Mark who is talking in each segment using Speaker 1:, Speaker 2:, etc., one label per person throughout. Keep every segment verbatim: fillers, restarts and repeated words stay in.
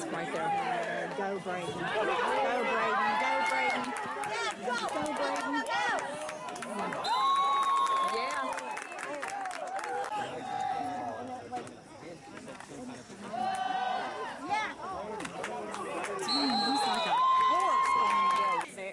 Speaker 1: right there.
Speaker 2: Go, Braden. Go, Braden. Go, Braden. Go, Braden.
Speaker 1: Yeah.
Speaker 2: Yeah. He's like a horse.
Speaker 1: Very.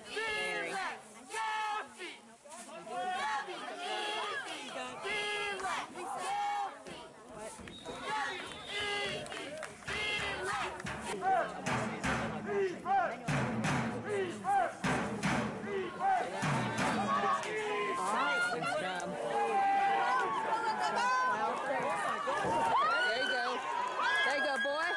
Speaker 1: There you go. There you go, boy.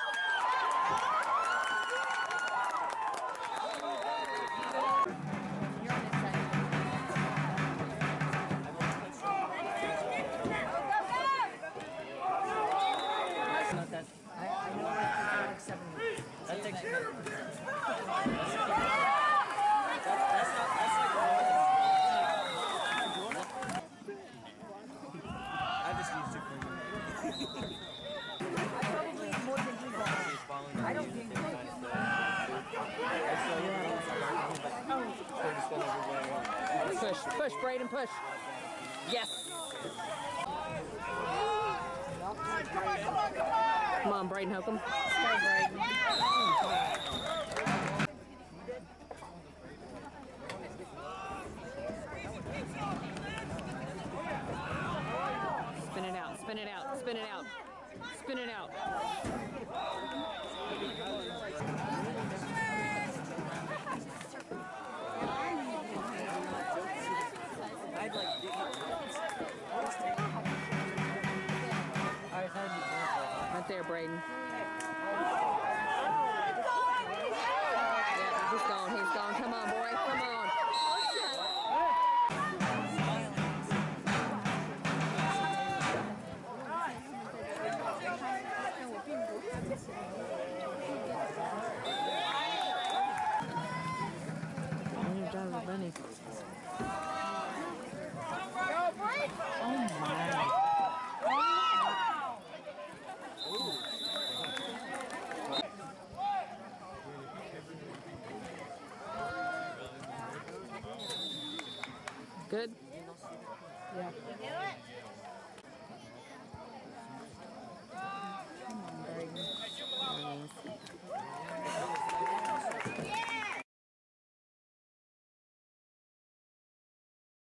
Speaker 3: That takes care of it. I just used two fingers.
Speaker 2: I probably eat more than you want. I don't drink
Speaker 1: Push, push, Braden, push. Yes. Come on, Braden Holcomb. Go, Braden. Spin it out, spin it out, spin it out, spin it out.
Speaker 3: I'd like to
Speaker 1: Right there, Braden. Yeah, he's gone, he's gone. Come on, boy, come on. Bunny. Oh my. Good? Yeah.